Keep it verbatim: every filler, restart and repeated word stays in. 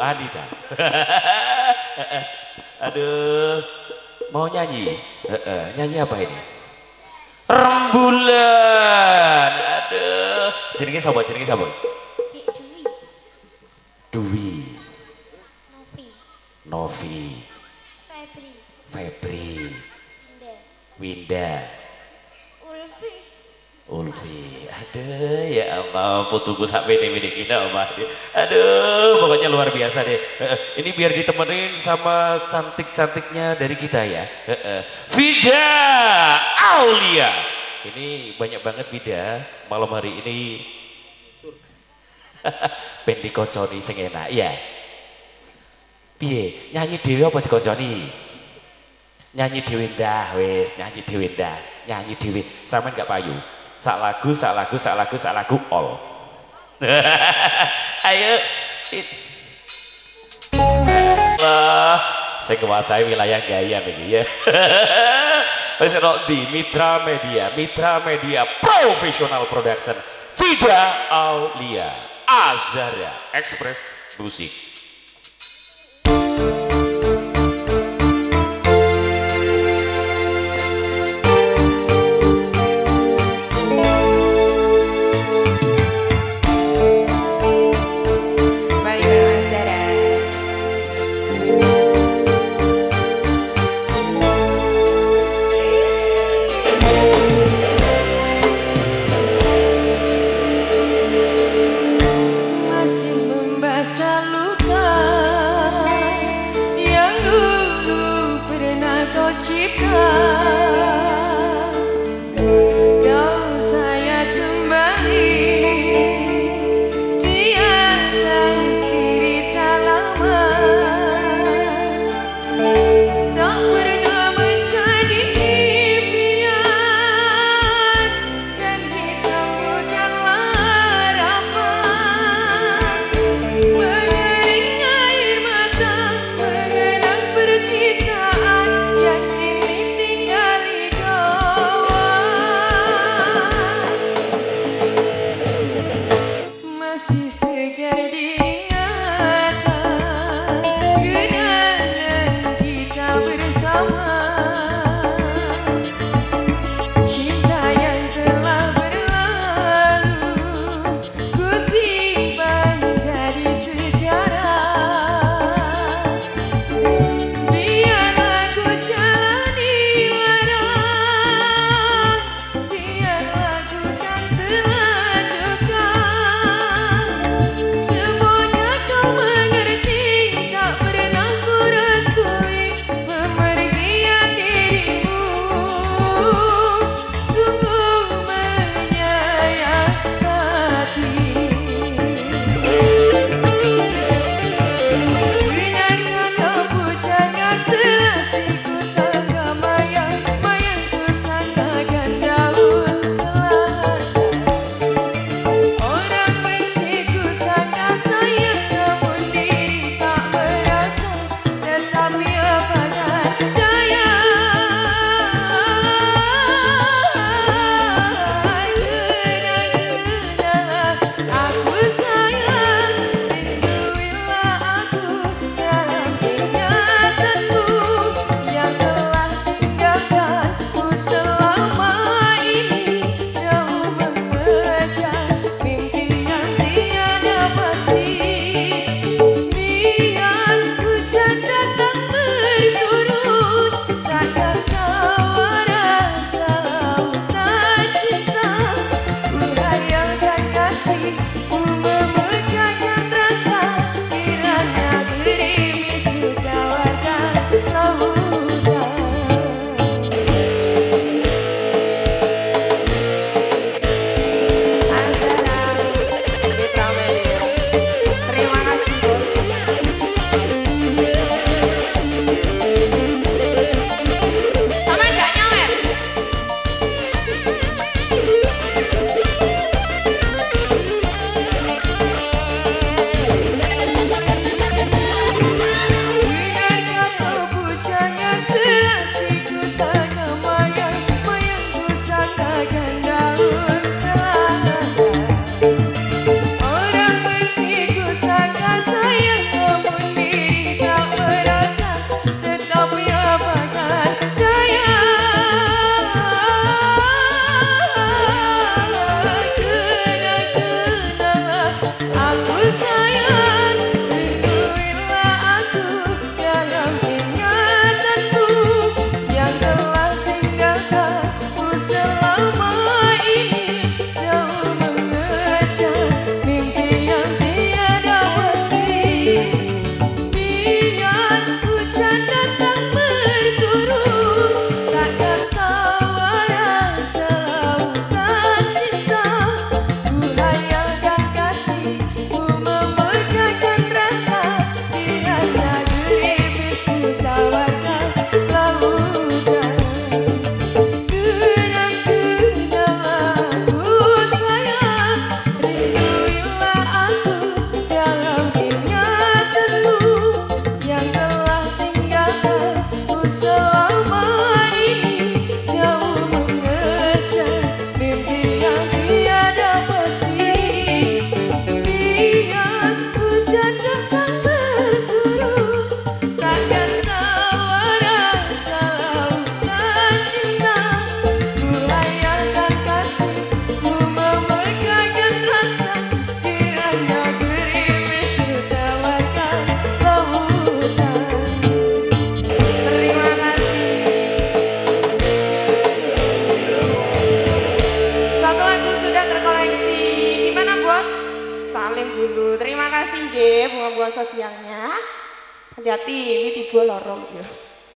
wanita. Aduh, mau nyanyi? Nyanyi apa ini? Rembulan. Aduh, jenenge sapa? Jenenge sapa? Dik Dwi. Dwi. Novi. Novi. Febri. Febri. Winda. Winda. Ulfi. Ulfi. Aduh, ya Allah, putuku sampai ini ini kita omah. Aduh, pokoknya luar biasa deh. Ini biar ditemenin sama cantik-cantiknya dari kita ya. Vida Aulia. Ini banyak banget Vida malam hari ini. Ben dikoconi sing enak ya. Piye, nyanyi dhewe apa dikoconi? Nyanyi dhewe ndah wis, nyanyi dhewe ndah, nyanyi dhewe. Sampeyan gak payu. Sak lagu, sak lagu, sak lagu, sak lagu all. Ayo. Wah, saya kuasai wilayah gaya begini ya. Wis di Mitra Media, Mitra Media Professional Production. Vida Aulia, Azara Express Musik. Semua kasih nggih bunga-bunga sosialnya. Hati-hati, ini tiba lorong ya.